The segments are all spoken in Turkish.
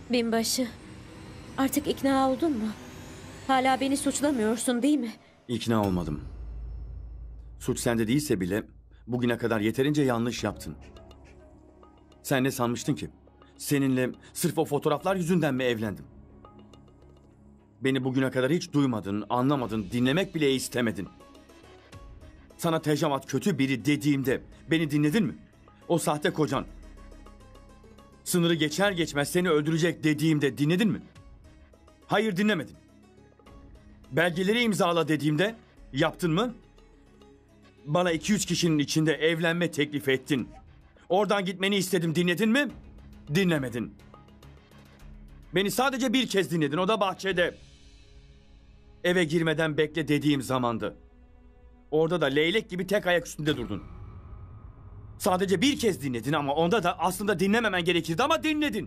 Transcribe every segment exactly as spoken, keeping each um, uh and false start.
Binbaşı, artık ikna oldun mu? Hala beni suçlamıyorsun değil mi? İkna olmadım. Suç sende değilse bile bugüne kadar yeterince yanlış yaptın. Sen ne sanmıştın ki? Seninle sırf o fotoğraflar yüzünden mi evlendim? Beni bugüne kadar hiç duymadın, anlamadın, dinlemek bile istemedin. Sana Tejavat kötü biri dediğimde beni dinledin mi? O sahte kocan sınırı geçer geçmez seni öldürecek dediğimde dinledin mi? Hayır, dinlemedin. Belgeleri imzala dediğimde yaptın mı? Bana iki üç kişinin içinde evlenme teklif ettin. Oradan gitmeni istedim, dinledin mi? Dinlemedin. Beni sadece bir kez dinledin, o da bahçede. Eve girmeden bekle dediğim zamandı. Orada da leylek gibi tek ayak üstünde durdun. Sadece bir kez dinledin ama onda da aslında dinlememen gerekirdi ama dinledin.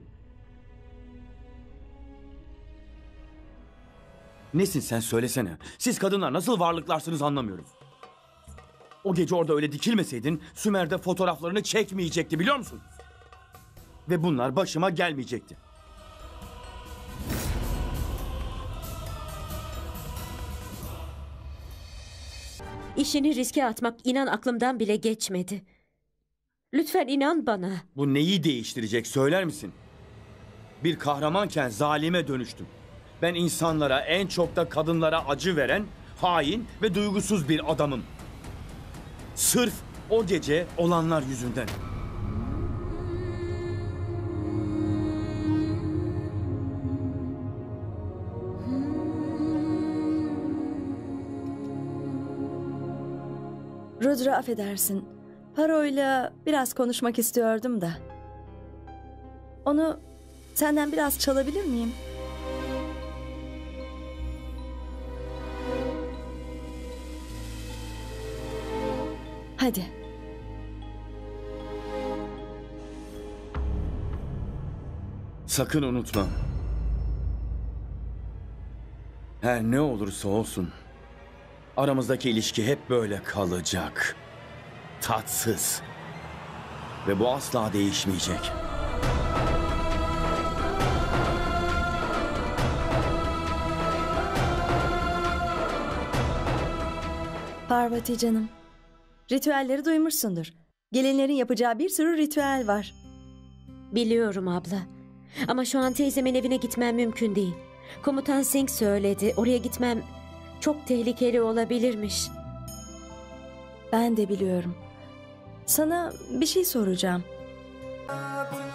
Nesin sen, söylesene. Siz kadınlar nasıl varlıklarsınız anlamıyorum. O gece orada öyle dikilmeseydin Sümer'de fotoğraflarını çekmeyecekti, biliyor musun? Ve bunlar başıma gelmeyecekti. İşini riske atmak inan aklımdan bile geçmedi. Lütfen inan bana. Bu neyi değiştirecek, söyler misin? Bir kahramanken zalime dönüştüm. Ben insanlara, en çok da kadınlara acı veren, hain ve duygusuz bir adamım. Sırf o gece olanlar yüzünden. Rudra, affedersin. Paro'yla biraz konuşmak istiyordum da. Onu senden biraz çalabilir miyim? Hadi. Sakın unutma. Her ne olursa olsun aramızdaki ilişki hep böyle kalacak. Tatsız. Ve bu asla değişmeyecek. Parvati canım. Ritüelleri duymuşsundur. Gelinlerin yapacağı bir sürü ritüel var. Biliyorum abla. Ama şu an teyzemin evine gitmem mümkün değil. Komutan Singh söyledi. Oraya gitmem çok tehlikeli olabilirmiş. Ben de biliyorum. Sana bir şey soracağım.